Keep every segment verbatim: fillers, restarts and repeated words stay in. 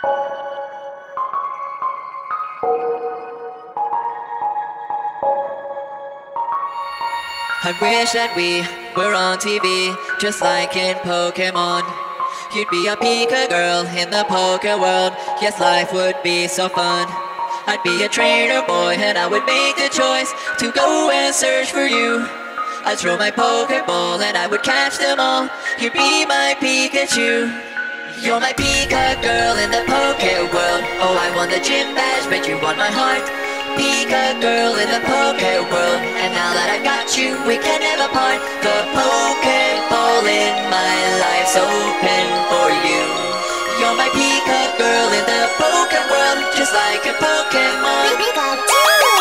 I wish that we were on T V, just like in Pokemon. You'd be a Pika girl in the Poke world. Yes, life would be so fun. I'd be a trainer boy and I would make the choice to go and search for you. I'd throw my Pokeball and I would catch them all. You'd be my Pikachu. You're my Pika girl in the Poke world. Oh, I won the gym badge, but you won my heart. Pika girl in the Poke world. And now that I've got you, we can never part. The Pokeball in my life's open for you. You're my Pika girl in the Poke world, just like a Pokemon. Pikachu!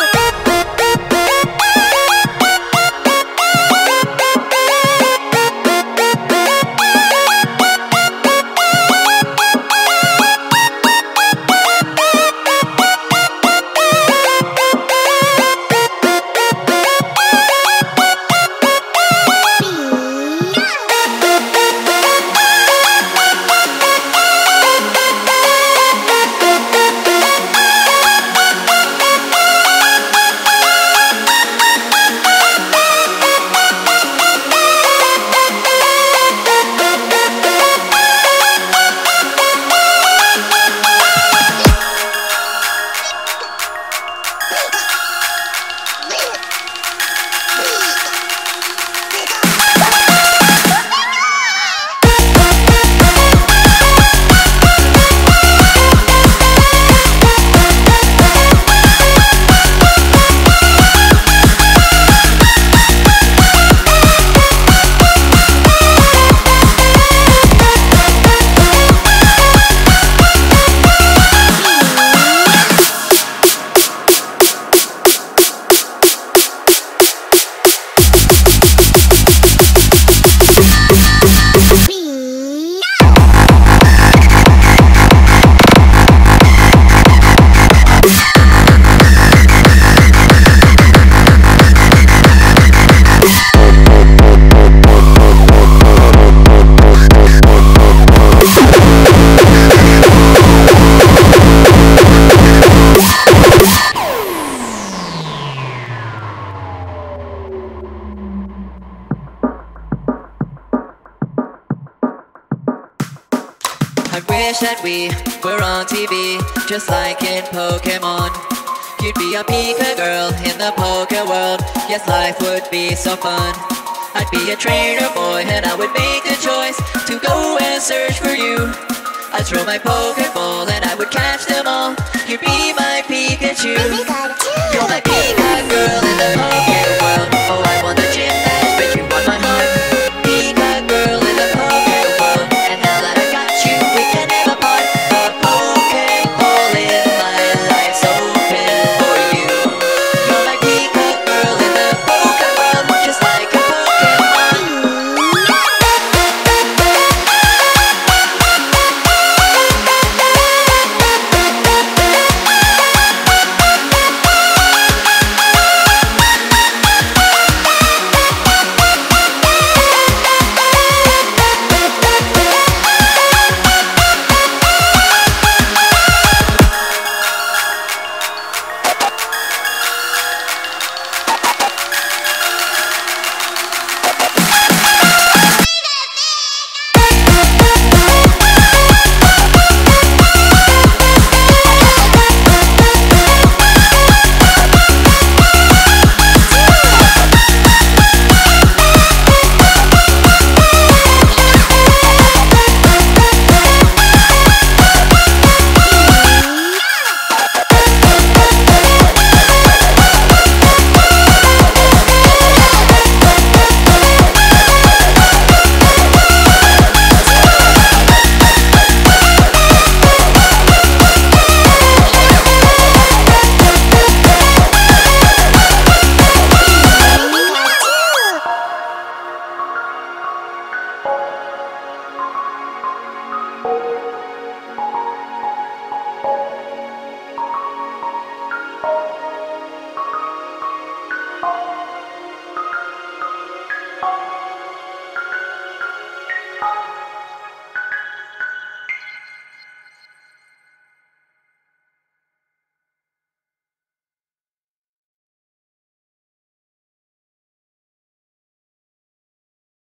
I wish that we were on T V, just like in Pokemon. You'd be a Pika girl in the Poke world. Yes, life would be so fun. I'd be a trainer boy and I would make the choice to go and search for you. I'd throw my Pokeball and I would catch them all. You'd be my Pikachu. You're my Pika girl.